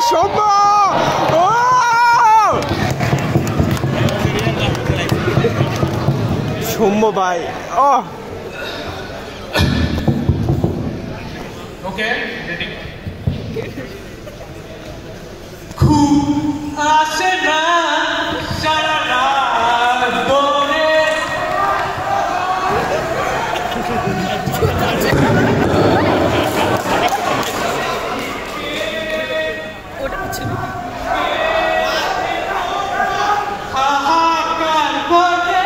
সৌম্য ভাই okay ready খুব আসে না সারা রাত ধরে ওটা হচ্ছে হাহাকার করে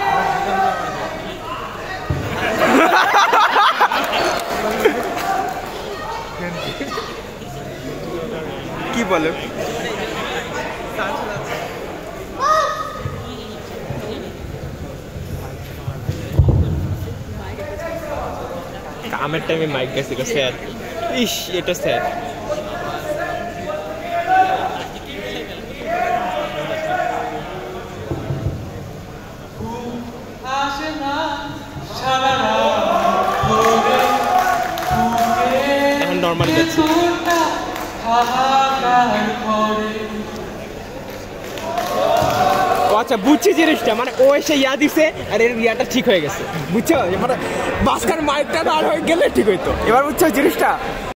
কি বলে কামের টাইমে মাইক গেছে স্যার ইস এটা স্যার আসে না সারা রাত ধরে এখন নরমালি যাচ্ছে হাহাকার করে আচ্ছা বুঝছি জিনিসটা মানে ও এসে ইয়া দিছে আর এর ইয়াটা ঠিক হয়ে গেছে বুঝছো মানে বাসকার মাইকটা আর হয়ে গেলে ঠিক হইতো এবার বুঝছো জিনিসটা